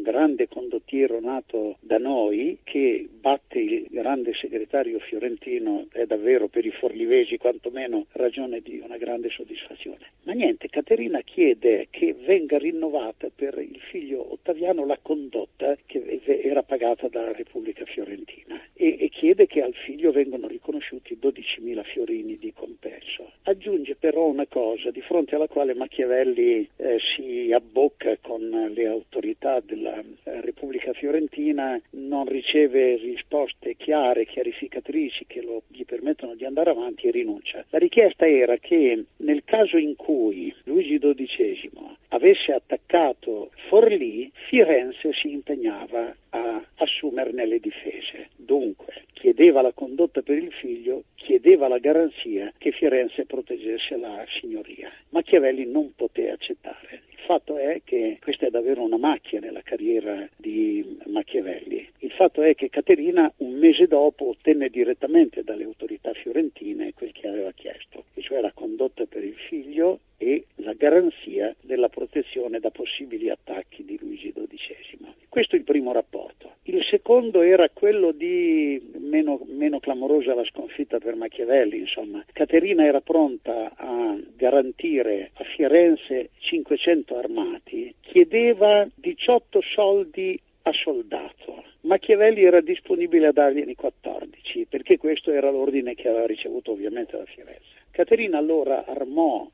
grande condottiero nato da noi che batte il grande segretario fiorentino è davvero per i forlivesi quantomeno ragione di una grande soddisfazione. Ma niente, Caterina chiede che venga rinnovata per il figlio Ottaviano la condotta che era pagata dalla Repubblica Fiorentina e chiede che al figlio vengano riconosciuti 12.000 fiorini di compenso. Aggiunge però una cosa di fronte alla quale Machiavelli si abbocca con le autorità della Repubblica Fiorentina, non riceve risposte chiare, chiarificatrici che gli permettono di andare avanti e rinuncia. La richiesta era che nel caso in cui Luigi XII avesse attaccato Forlì, Firenze si impegnava a assumerne le difese. Dunque, chiedeva la condotta per il figlio, chiedeva la garanzia che Firenze proteggesse la signoria. Machiavelli non poté accettare. Il fatto è che questa è davvero una macchia nella carriera di Machiavelli. Il fatto è che Caterina un mese dopo ottenne direttamente dalle autorità fiorentine quel che aveva chiesto, e cioè la condotta per il figlio e la garanzia della protezione da possibili attacchi di Luigi XII. Questo è il primo rapporto. Il secondo era quello di meno clamorosa la sconfitta per Machiavelli, insomma. Caterina era pronta a garantire a Firenze 500 armati, chiedeva 18 soldi a soldato. Machiavelli era disponibile a dargliene 14, perché questo era l'ordine che aveva ricevuto ovviamente da Firenze. Caterina allora armò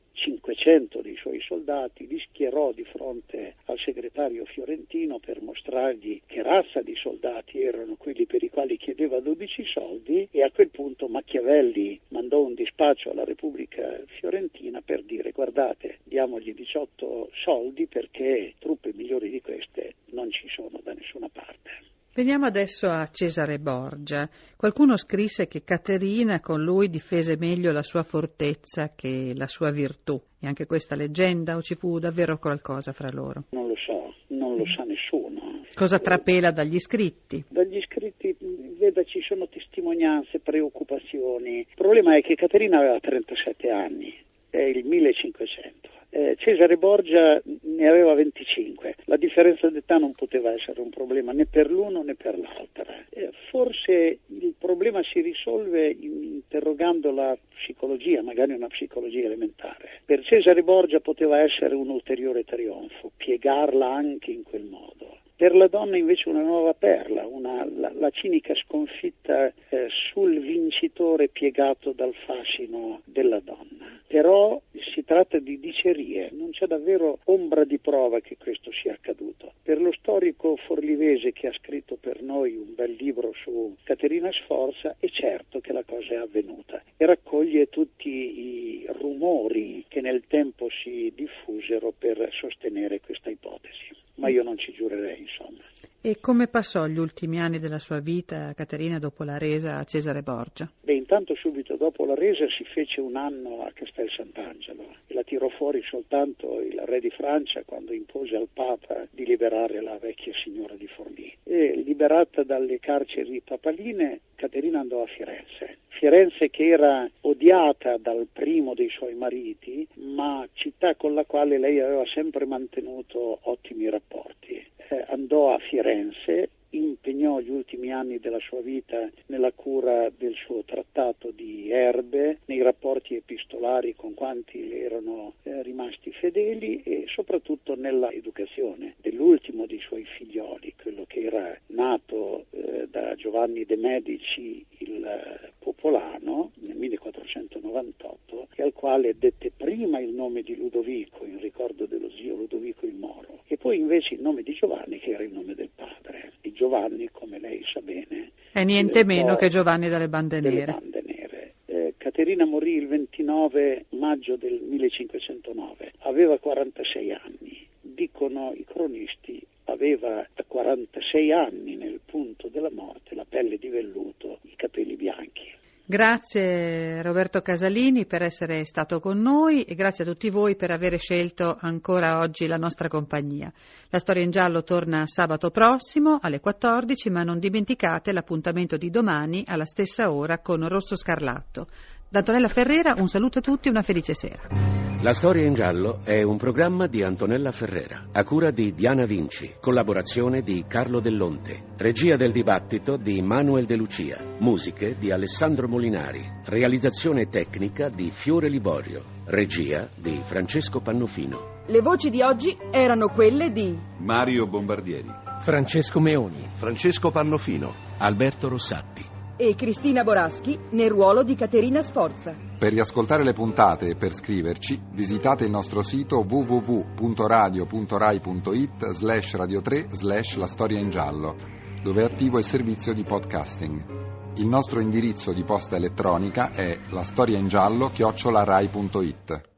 500 dei suoi soldati, li schierò di fronte al segretario fiorentino per mostrargli che razza di soldati erano quelli per i quali chiedeva 12 soldi, e a quel punto Machiavelli mandò un dispaccio alla Repubblica Fiorentina per dire: guardate, diamogli 18 soldi perché truppe migliori di queste non ci sono da nessuna parte. Veniamo adesso a Cesare Borgia. Qualcuno scrisse che Caterina con lui difese meglio la sua fortezza che la sua virtù. E anche questa leggenda, o ci fu davvero qualcosa fra loro? Non lo so, non lo sa nessuno. Cosa trapela dagli scritti? Dagli scritti, veda, ci sono testimonianze, preoccupazioni. Il problema è che Caterina aveva 37 anni, è il 1500. Cesare Borgia ne aveva 25. La differenza d'età non poteva essere un problema né per l'uno né per l'altra. Forse il problema si risolve interrogando la psicologia, magari una psicologia elementare. Per Cesare Borgia poteva essere un ulteriore trionfo, piegarla anche in quel modo. Per la donna invece una nuova perla, la cinica sconfitta sul vincitore piegato dal fascino della donna. Però si tratta di dicerie, non c'è davvero ombra di prova che questo sia accaduto. Per lo storico forlivese che ha scritto per noi un bel libro su Caterina Sforza, è certo che la cosa è avvenuta e raccoglie tutti i rumori che nel tempo si diffusero per sostenere questa ipotesi. Ma io non ci giurerei, insomma. E come passò gli ultimi anni della sua vita Caterina dopo la resa a Cesare Borgia? Intanto subito dopo la resa si fece un anno a Castel Sant'Angelo e la tirò fuori soltanto il re di Francia quando impose al Papa di liberare la vecchia signora di Forlì. E liberata dalle carceri papaline, Caterina andò a Firenze. Firenze che era odiata dal primo dei suoi mariti, ma città con la quale lei aveva sempre mantenuto ottimi rapporti. Andò a Firenze, impegnò gli ultimi anni della sua vita nella cura del suo trattato di erbe, nei rapporti epistolari con quanti le erano rimasti fedeli e soprattutto nella educazione dell'ultimo dei suoi figlioli, quello che era nato da Giovanni de' Medici il Popolano nel 1498 e al quale dette prima il nome di Ludovico in ricordo dello zio Ludovico il Moro e poi invece il nome di Giovanni che era il nome del padre. E Giovanni, come lei sa bene, è niente meno che Giovanni dalle Bande Nere. Caterina morì il 29 maggio del 1509, aveva 46 anni. Dicono i cronisti, aveva a 46 anni nel punto della morte la pelle di velluto, i capelli bianchi. Grazie Roberto Casalini per essere stato con noi e grazie a tutti voi per aver scelto ancora oggi la nostra compagnia. La Storia in Giallo torna sabato prossimo alle 14, ma non dimenticate l'appuntamento di domani alla stessa ora con Rosso Scarlatto. Da Antonella Ferrera un saluto a tutti e una felice sera. La storia in giallo è un programma di Antonella Ferrera, a cura di Diana Vinci, collaborazione di Carlo Dell'Onte, regia del dibattito di Manuel De Lucia, musiche di Alessandro Molinari, realizzazione tecnica di Fiore Liborio, regia di Francesco Pannofino. Le voci di oggi erano quelle di Mario Bombardieri, Francesco Meoni, Francesco Pannofino, Alberto Rossatti e Cristina Boraschi nel ruolo di Caterina Sforza. Per riascoltare le puntate e per scriverci, visitate il nostro sito www.radio.rai.it/radio3/La Storia in Giallo, dove è attivo il servizio di podcasting. Il nostro indirizzo di posta elettronica è lastoriaingiallo@rai.it.